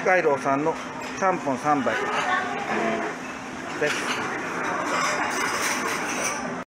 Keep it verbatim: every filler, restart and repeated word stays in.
海楼さんのちゃんぽんさんばいです。